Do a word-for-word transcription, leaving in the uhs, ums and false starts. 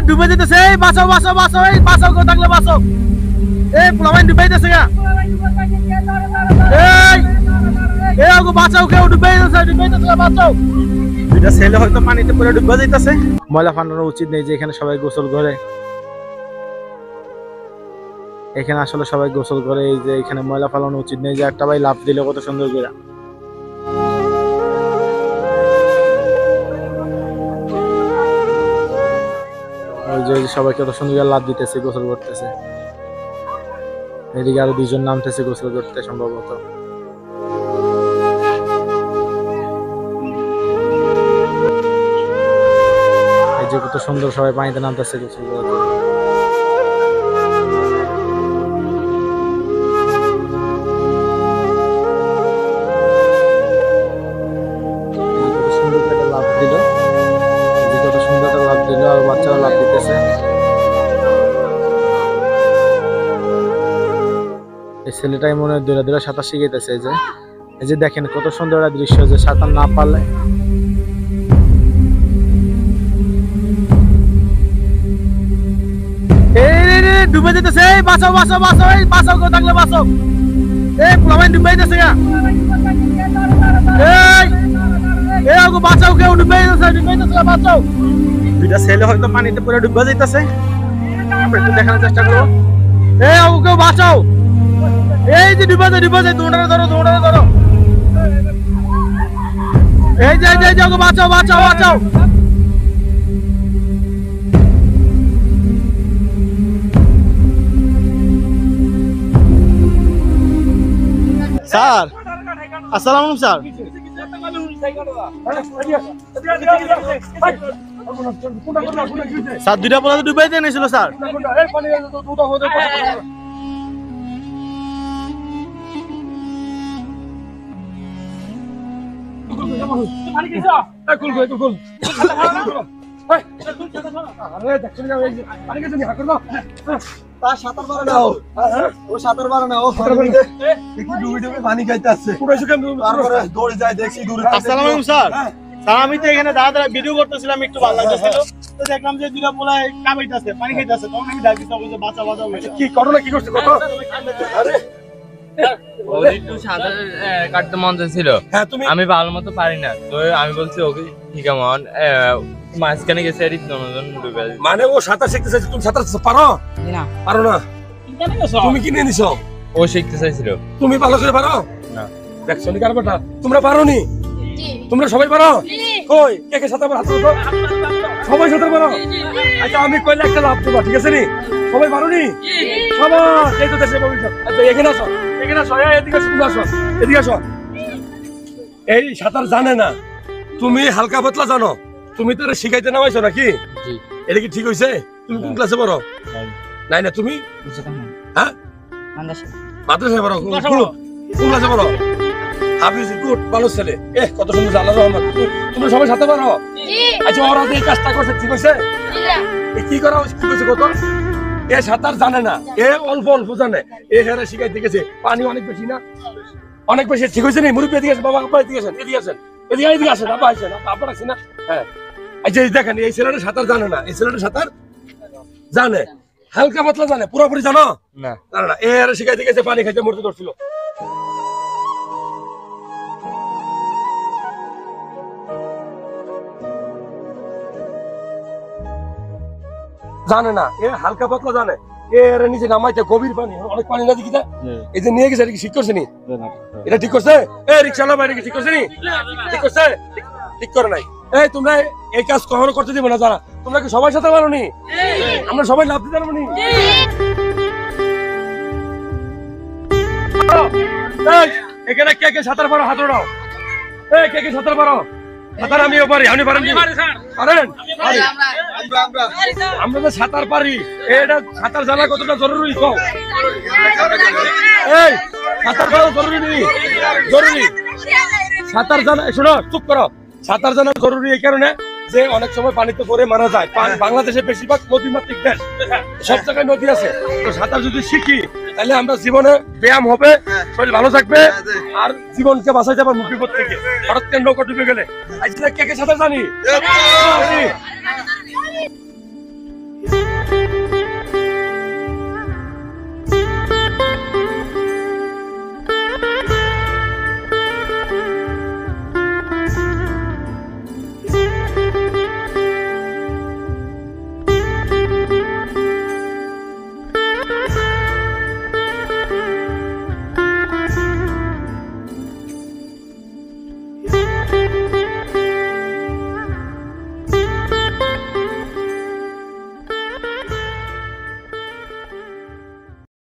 ডুবে যেতেছে, এই বাঁচাও বাঁচাও বাঁচাও, এই বাঁচাও কেউ থাকলে বাঁচাও, এই পোলাপাইন ডুবে যেতেছে গা, এই এই ওগো বাঁচাও, কেউ ডুবে যেতেছে, ডুবে যেতেছে, বাঁচাও। দুইটা ছেলে হয়তো পানিতে পড়ে ডুবে যেতেছে। ময়লা ফালানো উচিত নেই যে এখানে সবাই গোসল করে, এখানে আসলে সবাই গোসল করে, এই যে এখানে ময়লা ফালানো উচিত নেই। যে একটা ভাই লাফ দিলে কত সুন্দর করে, ওই যে সবাই কত সুন্দর করে লাফ দিতেছে, গোসল করতেছে। এদিকে আরো দুইজন নামতেছে গোসল করতে সম্ভবত। এই যে কত সুন্দর সবাই পানিতে নামতেছে গোসল করতে। বাচ্চারা লাভ দিতেছে, এই ছেলেটাই মনে হয় দূরে দূরে সাঁতার শিখাইতেছে। এই যে এই যে দেখেন কত সুন্দর একটা দৃশ্য, যে সাঁতার না পারলে ডুবে যেতেছে, এই বাঁচাও বাঁচাও বাঁচাও, এই বাঁচাও কেউ থাকলে বাঁচাও, এই পোলাপাইন ডুবে যেতেছে গা, এই এই ওগো বাঁচাও, কেউ ডুবে যেতেছে, ডুবে যেতেছে, বাঁচাও। দুইটা ছেলে হয়তো পানিতে পড়ে ডুবে যাইতেছে, আমরা একটু দেখানোর চেষ্টা করবো। এই ওগো কেউ বাঁচাও, এই যে ডুবে যায় ডুবে যায়, দৌড়ানো ধরো দৌড়ানো ধরো, এই যে এই যে ওগো বাঁচাও বাঁচাও বাঁচাও। স্যার আসসালামু আলাইকুম স্যার। স্যার দুইটা পোলা তো ডুবাই দিয়ে নিয়েছিল স্যার। আমি তো এখানে দাদা দাদা ভিডিও করতেছিলাম, একটু ভালো লাগতেছিল, তো দেখলাম যে দুটা পোলায় কামাইতেছে, পানি খাইতেছে, তখন আমি ডাকি তখন যে বাঁচা বাঁচা। কি করো না, কি করছে কত? কাটতে মন ছিল, আমি ভালো মতো পারি না, তো আমি বলছি ওকে ঠিক আছে মাঝখানে গেছে মানে ও সাঁতার শিখতে চাইছে, তুমি সাঁতার পারো না? পারো না, তুমি কি নিয়ে নিছো? ও শিখতে চাইছিল। তুমি ভালো করে পারো না? দেখছো নি কারবারটা, তোমরা পারো নি? তোমরা সবাই পারো? কই কে কে সাঁতার পারো? হাত তোলো, সবাই সাঁতার পারো? আচ্ছা আমি কইলে একটা লাভ দেবো, ঠিক আছে নি? সবাই পারো নি? সবাই এই তো দেশের ভবিষ্যৎ। আচ্ছা এখানে আসো, এখানে আসো, এদিকে আসো, তুমি আসো, এদিকে আসো। এই সাঁতার জানে না, তুমি হালকা পাতলা জানো, তুমি তো শিখাইতে নামাইছো নাকি? এটা কি ঠিক হয়েছে? তুমি কোন ক্লাসে পড়ো? নাই না, তুমি হ্যাঁ মাদ্রাসায় পড়ো? কোন ক্লাসে পড়ো? হাফিজ, গুড, ভালো ছেলে। এ কত সুন্দর, আল্লাহর রহমত। তোমরা সবাই সাথে পারো? আচ্ছা ওরা এই কাজটা করছে ঠিক হয়েছে? কি করা ঠিক হয়েছে কত? এ সাঁতার জানে না, এ অল্প অল্প জানে, এ হেরে শিখাইতে গেছে, পানি অনেক বেশি না, অনেক বেশি, ঠিক হয়েছে নি? মুরব্বী এদিকে আসেন, বাবা আব্বা এদিকে আসেন, এদিকে আসেন, এদিকে এদিকে আসেন, আব্বা আসেন, আব্বা রাখছি না? হ্যাঁ আচ্ছা দেখেন, এই ছেলেটা সাঁতার জানে না, এই ছেলেটা সাঁতার জানে, হালকা পাতলা জানে, পুরোপুরি জানো না? জানে না, এ হেরে শিখাইতে গেছে, পানি খাইতে মরতে ধরছিল। জানে না, এ হালকা পাতলা জানে, এর নিচে নামাইতে গভীর পানি, অনেক পানি না দেখি, এই যে নিয়ে গেছে, এটা কি ঠিক করছে নি? এটা ঠিক করছে? এ রিক্সাওয়ালা ভাই ঠিক করছে নি? ঠিক করছে? ঠিক করে নাই। এই তোমরা এই কাজ কখনো করতে দিবে না যারা, তোমরা কি সবাই সাথে পারো নি? আমরা সবাই লাভ দিতে পারবো নি? এখানে কে কে সাঁতার পারো? হাত ওঠাও। এই কে কে সাঁতার পারো? সাঁতার আমিও পারি, আপনি পারেন? পারেন? আমরা তো সাঁতার পারি, এটা সাঁতার জানা কতটা জরুরি? এই সাঁতার জানা জরুরি নেই? জরুরি সাঁতার জানা, শোনো চুপ করো, সাঁতার জানা জরুরি এই কারণে যে অনেক সময় পানিতে পড়ে মারা যায়। বাংলাদেশে বেশিরভাগ নদীমাতৃক দেশ, সব জায়গায় নদী আছে, তো সাঁতার যদি শিখি তাহলে আমরা জীবনে ব্যায়াম হবে, শরীর ভালো থাকবে, আর জীবনকে বাঁচাইতে পারবো বিপদ থেকে। হঠাৎ করে নৌকা ডুবে গেলে। আজকে কে কে সাঁতার জানি?